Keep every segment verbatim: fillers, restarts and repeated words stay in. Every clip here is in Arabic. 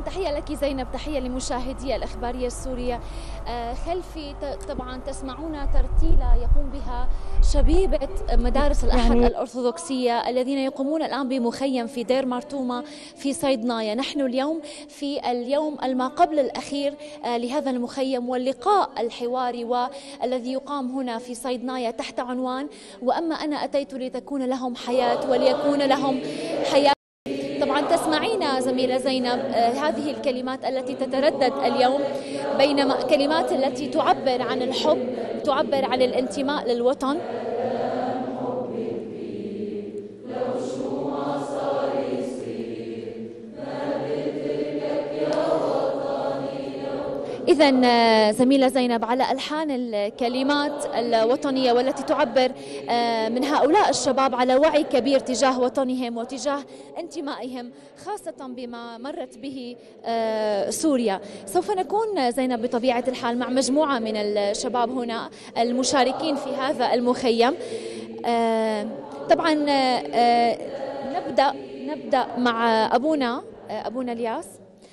طبعا تحية لك زينب، تحية لمشاهدي الإخبارية السورية. خلفي طبعا تسمعون ترتيلة يقوم بها شبيبة مدارس الأحد يعني الأرثوذكسية الذين يقومون الآن بمخيم في دير مرتومة في صيدنايا. نحن اليوم في اليوم الما قبل الأخير لهذا المخيم واللقاء الحواري والذي يقام هنا في صيدنايا تحت عنوان وأما أنا أتيت لتكون لهم حياة وليكون لهم حياة. طبعا تسمعين زميلة زينب هذه الكلمات التي تتردد اليوم، بينما كلمات التي تعبر عن الحب، تعبر عن الانتماء للوطن. إذن زميلة زينب على ألحان الكلمات الوطنية والتي تعبر من هؤلاء الشباب على وعي كبير تجاه وطنهم وتجاه انتمائهم خاصة بما مرت به سوريا. سوف نكون زينب بطبيعة الحال مع مجموعة من الشباب هنا المشاركين في هذا المخيم. طبعا نبدأ نبدأ مع أبونا أبونا الياس.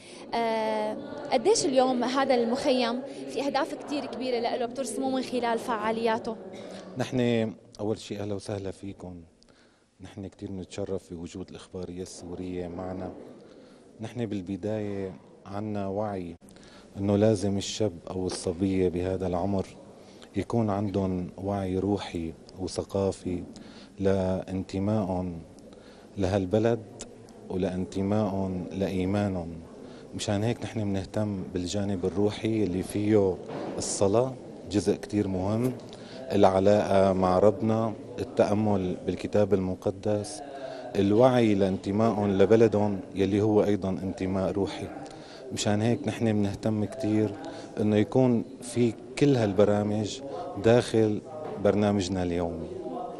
آه قديش اليوم هذا المخيم في أهداف كتير كبيرة له بترسموه من خلال فعالياته؟ نحن أول شيء أهلا وسهلا فيكم. نحن كتير نتشرف بوجود الإخبارية السورية معنا. نحن بالبداية عنا وعي أنه لازم الشاب أو الصبية بهذا العمر يكون عندهم وعي روحي وثقافي لانتمائهم لهالبلد ولانتمائهم لإيمانهم. مشان هيك نحن بنهتم بالجانب الروحي اللي فيه الصلاة جزء كتير مهم، العلاقة مع ربنا، التأمل بالكتاب المقدس، الوعي لانتمائهم لبلدهم يلي هو أيضا انتماء روحي. مشان هيك نحن بنهتم كتير انه يكون في كل هالبرامج داخل برنامجنا اليومي.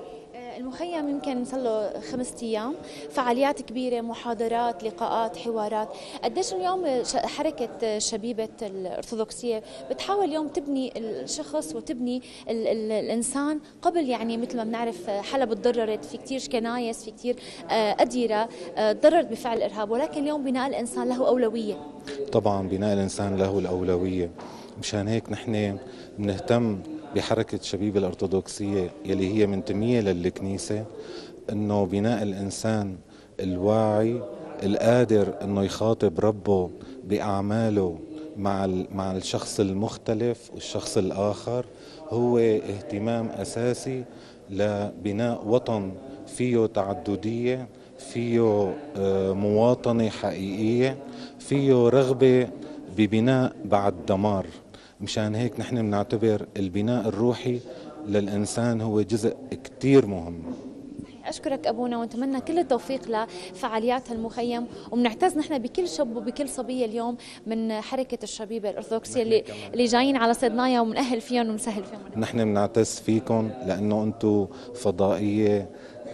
المخيم يمكن صار له خمسة أيام، فعاليات كبيرة، محاضرات، لقاءات، حوارات. قديش اليوم حركة شبيبة الأرثوذكسية بتحاول اليوم تبني الشخص وتبني ال ال الإنسان قبل، يعني مثل ما بنعرف حلب تضررت، في كتير كنايس، في كتير أديرة تضررت بفعل الإرهاب، ولكن اليوم بناء الإنسان له أولوية. طبعا بناء الإنسان له الأولوية. مشان هيك نحن بنهتم بحركة شبيبة الأرثوذكسية يلي هي منتمية للكنيسة، انه بناء الانسان الواعي القادر انه يخاطب ربه باعماله مع مع الشخص المختلف والشخص الاخر هو اهتمام اساسي لبناء وطن فيه تعددية، فيه مواطنة حقيقية، فيه رغبة ببناء بعد دمار. مشان هيك نحن بنعتبر البناء الروحي للإنسان هو جزء كتير مهم. أشكرك أبونا ونتمنى كل التوفيق لفعاليات المخيم، وبنعتز نحن بكل شاب وبكل صبية اليوم من حركة الشبيبة الأرثوذكسية اللي, اللي جايين على صيدنايا ومنأهل فيهم ومسهل فيهم. نحن بنعتز فيكم لأنه أنتم فضائية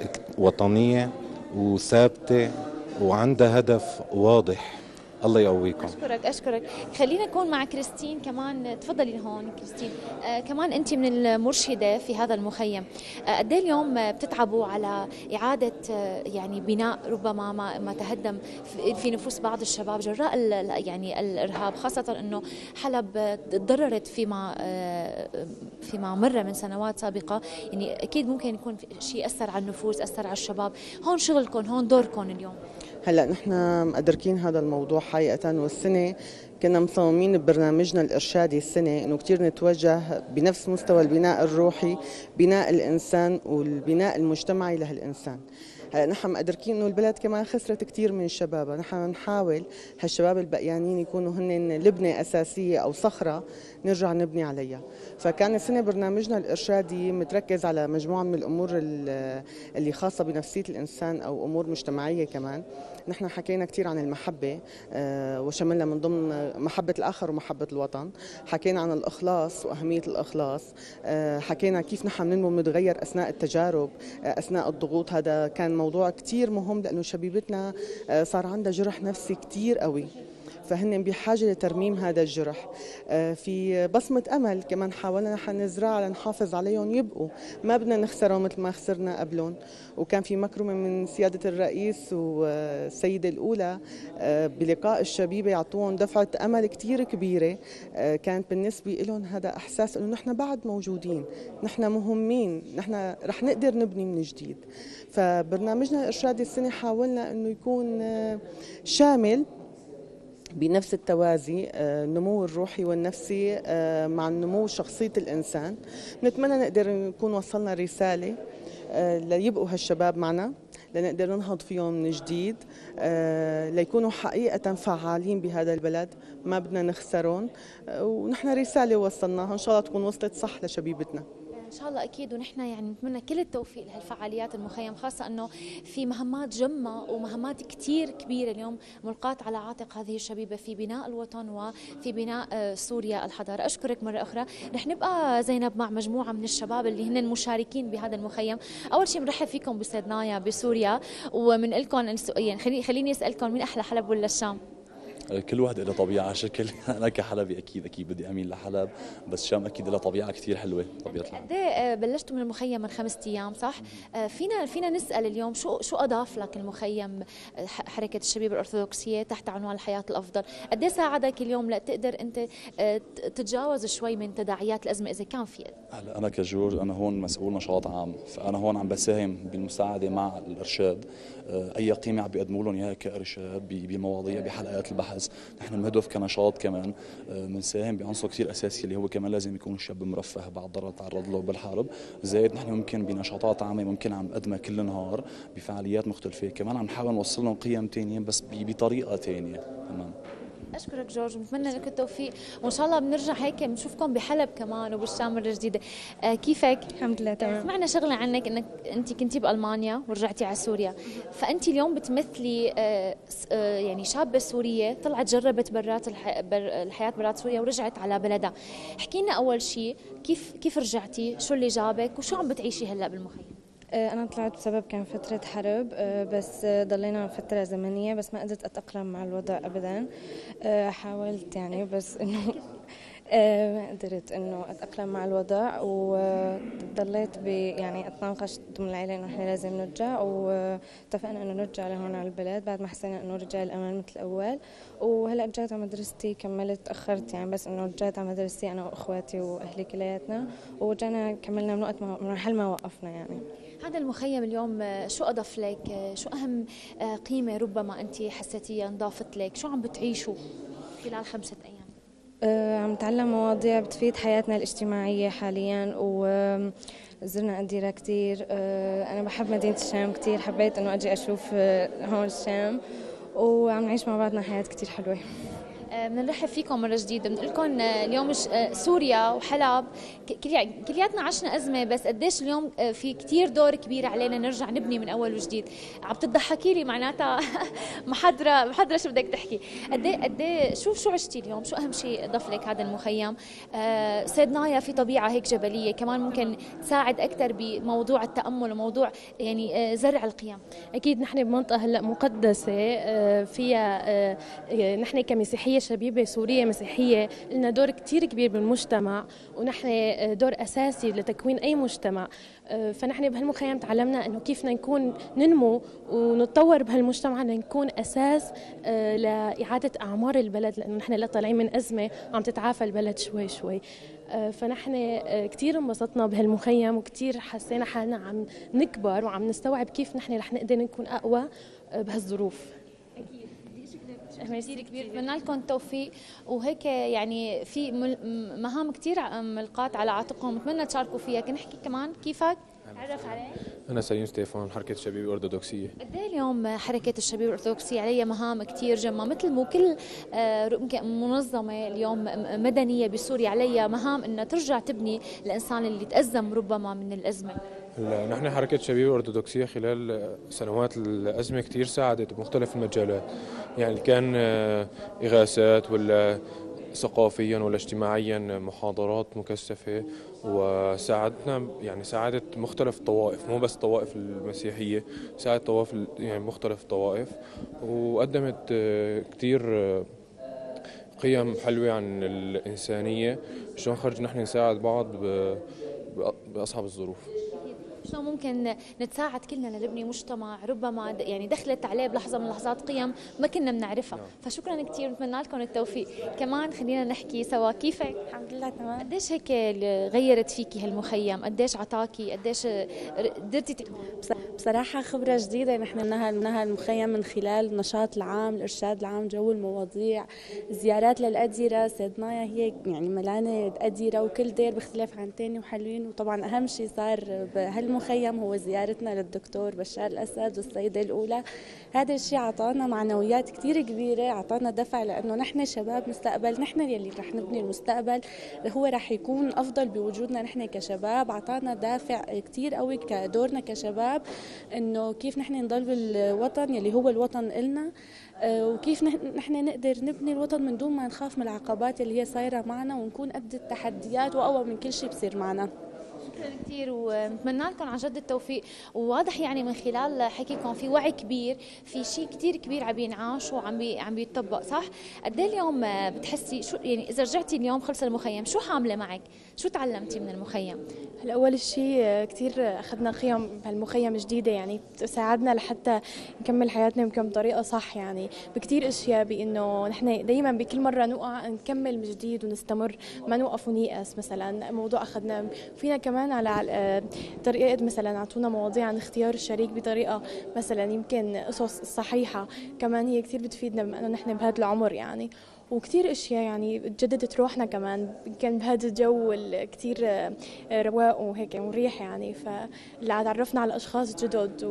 وطنية وثابتة وعندها هدف واضح. الله يقويكم. أشكرك أشكرك. خلينا نكون مع كريستين كمان. تفضلي هون كريستين. آه كمان أنت من المرشدة في هذا المخيم. آه قد ايه اليوم بتتعبوا على إعادة آه يعني بناء ربما ما, ما تهدم في نفوس بعض الشباب جراء يعني الإرهاب، خاصة أنه حلب تضررت فيما آه فيما مر من سنوات سابقة، يعني أكيد ممكن يكون شيء أثر على النفوس، أثر على الشباب. هون شغلكم، هون دوركم اليوم. هلا نحن مقدركين هذا الموضوع حقيقة، والسنة كنا مصممين ببرنامجنا الإرشادي السنة إنه كتير نتوجه بنفس مستوى البناء الروحي، بناء الإنسان والبناء المجتمعي لهالإنسان. هلا نحن مقدركين إنه البلد كمان خسرت كتير من شبابها، نحن نحاول هالشباب البقيانين يكونوا هن لبنة أساسية أو صخرة نرجع نبني عليها. فكان السنة برنامجنا الإرشادي متركز على مجموعة من الأمور اللي خاصة بنفسية الإنسان أو أمور مجتمعية كمان. نحن حكينا كتير عن المحبة وشملنا من ضمن محبة الآخر ومحبة الوطن، حكينا عن الإخلاص وأهمية الإخلاص، حكينا كيف نحن بننمو ونتغير أثناء التجارب، أثناء الضغوط. هذا كان موضوع كتير مهم لأنه شبيبتنا صار عندها جرح نفسي كتير قوي، فهن بحاجة لترميم هذا الجرح. في بصمة أمل كمان حاولنا نحن نزرعها لنحافظ عليهم يبقوا، ما بدنا نخسرهم مثل ما خسرنا قبلهم. وكان في مكرمة من سيادة الرئيس والسيدة الأولى بلقاء الشبيبة يعطوهم دفعة أمل كتير كبيرة. كانت بالنسبة لهم هذا إحساس إنه نحن بعد موجودين، نحن مهمين، نحن رح نقدر نبني من جديد. فبرنامجنا الإرشادي السنة حاولنا إنه يكون شامل بنفس التوازي، النمو الروحي والنفسي مع النمو شخصية الإنسان. نتمنى نقدر نكون وصلنا رسالة ليبقوا هالشباب معنا، لنقدر ننهض فيهم من جديد، ليكونوا حقيقة فعالين بهذا البلد، ما بدنا نخسرهم. ونحن رسالة وصلناها، إن شاء الله تكون وصلت صح لشبيبتنا. إن شاء الله أكيد، ونحن يعني نتمنى كل التوفيق لهالفعاليات المخيم، خاصة أنه في مهمات جمة ومهمات كتير كبيرة اليوم ملقاة على عاتق هذه الشبيبة في بناء الوطن وفي بناء سوريا الحضارة. أشكرك مرة أخرى. رح نبقى زينب مع مجموعة من الشباب اللي هن المشاركين بهذا المخيم. أول شيء بنرحب فيكم بسيدنايا بسوريا، ومن لكم يعني خليني أسألكم مين أحلى، حلب ولا الشام؟ كل واحد له طبيعه شكل. انا كحلبي اكيد اكيد بدي اميل لحلب، بس شام اكيد له طبيعه كثير حلوه طبيعه الحال. قد ايه بلشتوا من المخيم من خمسة ايام صح؟ فينا فينا نسال اليوم شو شو اضاف لك المخيم حركه الشبيبه الارثوذكسيه تحت عنوان الحياه الافضل؟ قد ايه ساعدك اليوم لتقدر انت تتجاوز شوي من تداعيات الازمه اذا كان في؟ هلا انا كجورج انا هون مسؤول نشاط عام، فانا هون عم بساهم بالمساعده مع الارشاد، اي قيمه عم بيقدموا لهم اياها كارشاد بمواضيع بحلقات البحث. نحن المهدف كنشاط كمان بنساهم بعنصر كثير اساسي اللي هو كمان لازم يكون الشاب مرفه بعد ضرر تعرض له بالحرب، زائد نحن ممكن بنشاطات عامه ممكن عم نقدمها كل نهار بفعاليات مختلفه، كمان عم نحاول نوصل لهم قيم ثانيه بس بطريقه ثانيه. تمام. أشكرك جورج، بنتمنى لك التوفيق، وإن شاء الله بنرجع هيك بنشوفكم بحلب كمان وبالشام مرة جديدة. آه كيفك؟ الحمد لله تمام. سمعنا شغلة عنك إنك أنت كنتي بألمانيا ورجعتي على سوريا، فأنت اليوم بتمثلي آه آه يعني شابة سورية طلعت جربت برات الح... بر... الحياة برات سوريا ورجعت على بلدها. احكي لنا أول شيء كيف كيف رجعتي؟ شو اللي جابك؟ وشو عم بتعيشي هلا بالمخيم؟ أنا طلعت بسبب كان فترة حرب، بس ضلينا فترة زمنية، بس ما قدرت أتأقلم مع الوضع أبدا. حاولت يعني بس إنه ما قدرت إنه أتأقلم مع الوضع، وضليت يعني أتناقش ضمن العائلة إنه إحنا لازم نرجع، واتفقنا إنه نرجع لهون على البلد بعد ما حسينا إنه رجع الأمان مثل الأول. وهلا رجعت على مدرستي، كملت تأخرت يعني، بس إنه رجعت على مدرستي أنا وأخواتي وأهلي كلياتنا، ورجعنا كملنا من وقت ما من محل ما وقفنا يعني. هذا المخيم اليوم شو أضاف لك؟ شو أهم قيمة ربما أنت حسيتيها انضافت لك؟ شو عم بتعيشوا خلال خمسة أيام؟ أه عم نتعلم مواضيع بتفيد حياتنا الاجتماعية حاليا، وزرنا أديرة كتير. أه أنا بحب مدينة الشام كتير، حبيت إنه أجي أشوف هون الشام، وعم نعيش مع بعضنا حياة كتير حلوة. بنرحب فيكم مرة جديدة، بنقول لكم اليوم سوريا وحلب كلياتنا عشنا أزمة، بس قديش اليوم في كتير دور كبير علينا نرجع نبني من أول وجديد. عم تضحكي لي معناتها محضرة محضرة شو بدك تحكي. قديه قديه شو شو عشتي اليوم؟ شو أهم شيء ضاف لك هذا المخيم؟ آه سيدنايا في طبيعة هيك جبلية، كمان ممكن تساعد أكثر بموضوع التأمل وموضوع يعني آه زرع القيم. أكيد نحن بمنطقة هلا مقدسة، آه فيها آه نحن كمسيحية شبيبة سورية مسيحية لنا دور كتير كبير بالمجتمع، ونحن دور أساسي لتكوين أي مجتمع. فنحن بهالمخيم تعلمنا أنه كيف نكون ننمو ونتطور بهالمجتمع، نكون أساس لإعادة أعمار البلد، لأنه نحن لا طالعين من أزمة وعم تتعافى البلد شوي شوي. فنحن كتير انبسطنا بهالمخيم، وكتير حسينا حالنا عم نكبر وعم نستوعب كيف نحن رح نقدر نكون أقوى بهالظروف. كثير كبير، بتمنى لكم التوفيق، وهيك يعني في مهام كثير ملقات على عاتقكم، بتمنى تشاركوا فيها. كنحكي كمان كيفك؟ تعرف عليك؟ أنا سليم ستيفان، حركة الشبيبة الأرثوذكسية. قد ايه اليوم حركة الشبيبة الأرثوذكسية عليها مهام كثير جمة، مثل مو كل منظمة اليوم مدنية بسوريا عليها مهام إنها ترجع تبني الإنسان اللي تأزم ربما من الأزمة. نحن حركة الشبيبة الأرثوذكسية خلال سنوات الأزمة كثير ساعدت بمختلف المجالات، يعني كان إغاثات ولا ثقافيا ولا اجتماعيا محاضرات مكثفة، وساعدتنا يعني ساعدت مختلف الطوائف، مو بس الطوائف المسيحية، ساعدت طوائف يعني مختلف الطوائف، وقدمت كثير قيم حلوة عن الإنسانية، شلون نخرج نحن نساعد بعض بأصعب الظروف. شلون ممكن نتساعد كلنا لنبني مجتمع ربما يعني دخلت عليه بلحظه من اللحظات قيم ما كنا بنعرفها. نعم. فشكرا كثير، بتمنى لكم التوفيق. كمان خلينا نحكي سوا، كيفك؟ الحمد لله تمام. قديش هيك غيرت فيكي هالمخيم؟ قديش عطاكي؟ قديش قدرتي؟ بصراحه خبره جديده نحن منها منها المخيم من خلال النشاط العام، الارشاد العام، جو المواضيع، زيارات للاديره. سيدنايا هي يعني ملانه اديره وكل دير بيختلف عن ثاني وحلوين. وطبعا اهم شيء صار بهال المخيم هو زيارتنا للدكتور بشار الأسد والسيدة الأولى. هذا الشيء عطانا معنويات كتير كبيرة، عطانا دفع لأنه نحن شباب مستقبل، نحن يلي رح نبني المستقبل هو رح يكون أفضل بوجودنا نحن كشباب. عطانا دافع كتير قوي كدورنا كشباب إنه كيف نحن نضل بالوطن يلي هو الوطن إلنا، وكيف نحن نقدر نبني الوطن من دون ما نخاف من العقبات اللي هي صايرة معنا، ونكون قد التحديات وأقوى من كل شيء بصير معنا. شكرا كثير ونتمنى لكم عن جد التوفيق. وواضح يعني من خلال حكيكم في وعي كبير، في شيء كثير كبير عم ينعاش وعم بي عم بيتطبق، صح؟ قد ايه اليوم بتحسي شو يعني اذا رجعتي اليوم خلص المخيم شو حامله معك؟ شو تعلمتي من المخيم؟ هلا اول شيء كثير اخذنا قيم بهالمخيم جديده يعني تساعدنا لحتى نكمل حياتنا بكم طريقه صح، يعني بكثير اشياء بانه نحن دائما بكل مره نوقع نكمل من جديد ونستمر، ما نوقف ونيأس. مثلا موضوع اخذنا فينا كمان على طريقه، مثلا اعطونا مواضيع عن اختيار الشريك بطريقه مثلا يمكن قصص صحيحه، كمان هي كثير بتفيدنا بما انه نحن بهذا العمر يعني. وكثير اشياء يعني تجددت روحنا كمان، كان بهذا الجو كثير رواق وهيك مريح يعني، فاللي عرفنا على اشخاص جدد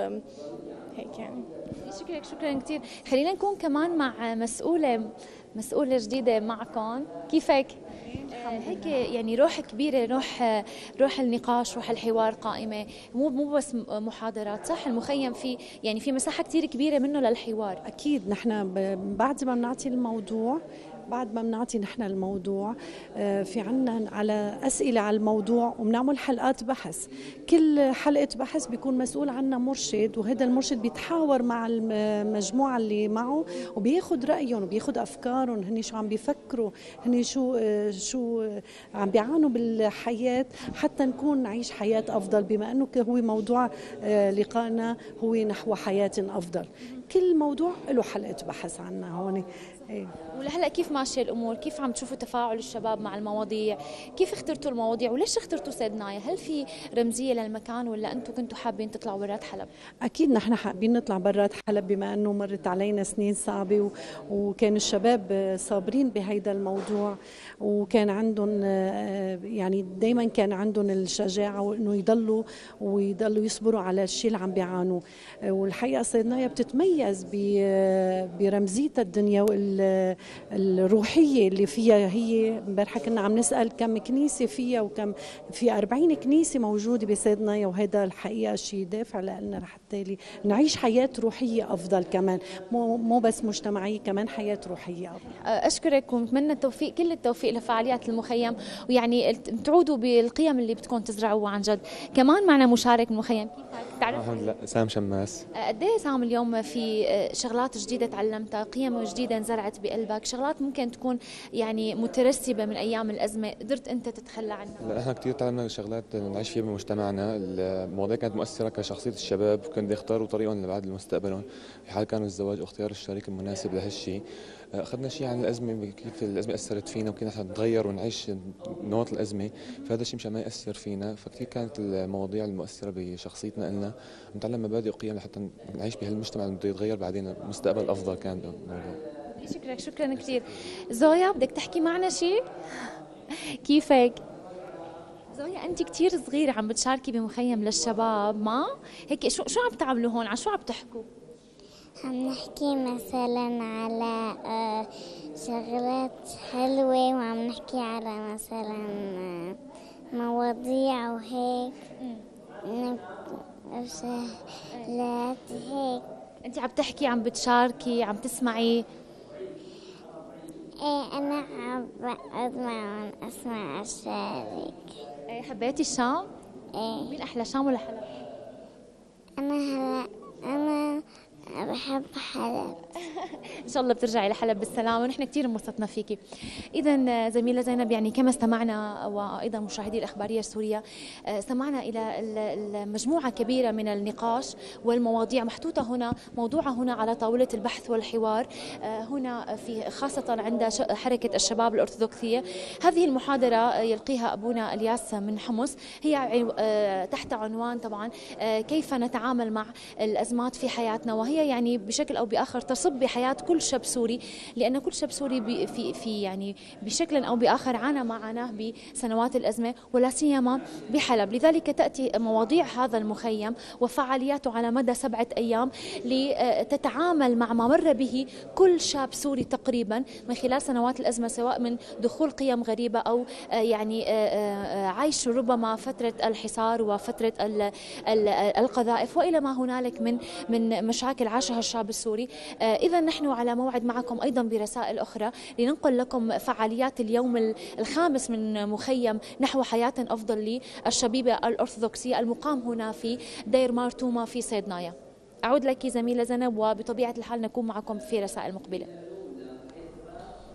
وهيك يعني. شكرا شكرا كثير. خلينا نكون كمان مع مسؤوله مسؤوله جديده معكم. كيفك؟ هيك يعني روح كبيره، روح روح النقاش، روح الحوار قائمه، مو مو بس محاضرات، صح؟ المخيم في يعني في مساحه كثير كبيره منه للحوار. اكيد نحن بعد ما بنعطي الموضوع بعد ما بنعطي نحن الموضوع في عنا على أسئلة على الموضوع، وبنعمل حلقات بحث. كل حلقة بحث بيكون مسؤول عنها مرشد، وهذا المرشد بيتحاور مع المجموعة اللي معه وبياخد رأيهم وبياخد أفكارهم، هني شو عم بيفكروا، هني شو شو عم بيعانوا بالحياة، حتى نكون نعيش حياة أفضل، بما أنه هو موضوع لقائنا هو نحو حياة أفضل. كل موضوع له حلقة بحث عنها هون. إيه. ولهلا كيف ماشيه الامور؟ كيف عم تشوفوا تفاعل الشباب مع المواضيع؟ كيف اخترتوا المواضيع وليش اخترتوا سيدنايا؟ هل في رمزيه للمكان ولا انتم كنتوا حابين تطلعوا برات حلب؟ اكيد نحن حابين نطلع برات حلب بما انه مرت علينا سنين صعبه و... وكان الشباب صابرين بهيدا الموضوع، وكان عندهم يعني دائما كان عندهم الشجاعه انه يضلوا ويضلوا يصبروا على الشيء اللي عم بيعانوا. والحقيقه سيدنايا بتتميز ب... برمزيتها الدنيا وال الروحية اللي فيها. هي امبارح كنا عم نسأل كم كنيسة فيها، وكم في أربعين كنيسة موجودة بسيدنايا، وهذا الحقيقة شيء دافع لنا حتى نعيش حياة روحية أفضل كمان، مو مو بس مجتمعية، كمان حياة روحية أفضل. أشكرك ونتمنى التوفيق، كل التوفيق لفعاليات المخيم، ويعني تعودوا بالقيم اللي بدكم تزرعوها عن جد. كمان معنا مشارك من المخيم، كيفك؟ تعرف؟ لا سام شماس. قد ايه سام اليوم في شغلات جديدة تعلمتها، قيم جديدة انزرعت بقلبك، شغلات ممكن تكون يعني مترسبة من أيام الأزمة قدرت أنت تتخلى عنها؟ لا احنا كثير تعلمنا شغلات نعيش فيها بمجتمعنا. المواضيع كانت مؤثرة كشخصية الشباب، كانوا يختاروا طريقهم لبعد مستقبلهم في حال كانوا الزواج واختيار الشريك المناسب لهالشيء. أخذنا شيء عن الأزمة، كيف الأزمة أثرت فينا وكيف نحن نتغير ونعيش نمط الأزمة، فهذا الشيء مشان ما يأثر فينا. فكثير كانت المواضيع المؤثرة بشخصيتنا إلنا، نتعلم مبادئ وقيم لحتى نعيش بهالمجتمع اللي بده يتغير بعدين مستقبل أفضل. كان الموضوع. شكرا شكرا كثير. زويا بدك تحكي معنا شيء؟ كيفك؟ زويا أنت كثير صغيرة عم بتشاركي بمخيم للشباب، ما هيك شو شو عم تعملوا هون؟ عن شو عم تحكوا؟ عم نحكي مثلا على شغلات حلوة، وعم نحكي على مثلا مواضيع وهيك شغلات هيك. انت عم تحكي، عم بتشاركي، عم تسمعي؟ ايه انا عم بقعد معهم اسمع اشارك. ايه حبيتي الشام؟ ايه. مين احلى، شام ولا حلب؟ انا هلا انا بحب حلب. ان شاء الله بترجعي لحلب بالسلامه ونحن كثير انبسطنا فيكي. اذا زميله زينب، يعني كما استمعنا وايضا مشاهدي الاخباريه السوريه استمعنا الى مجموعه كبيره من النقاش والمواضيع محطوطه هنا، موضوعه هنا على طاوله البحث والحوار هنا في خاصه عند حركه الشباب الارثوذكسيه. هذه المحاضره يلقيها ابونا الياس من حمص، هي تحت عنوان طبعا كيف نتعامل مع الازمات في حياتنا، وهي يعني بشكل او باخر تصب بحياه كل شاب سوري، لان كل شاب سوري في في يعني بشكل او باخر عانى ما عاناه بسنوات الازمه ولا سيما بحلب. لذلك تاتي مواضيع هذا المخيم وفعالياته على مدى سبعه ايام لتتعامل مع ما مر به كل شاب سوري تقريبا من خلال سنوات الازمه، سواء من دخول قيم غريبه او يعني عيش ربما فتره الحصار وفتره القذائف والى ما هنالك من من مشاكل عاشها الشعب السوري. إذا نحن على موعد معكم أيضا برسائل أخرى لننقل لكم فعاليات اليوم الخامس من مخيم نحو حياة أفضل للشبيبة الأرثوذكسية المقام هنا في دير مارتوما في صيدنايا. أعود لك زميلة زينب، وبطبيعة الحال نكون معكم في رسائل مقبلة.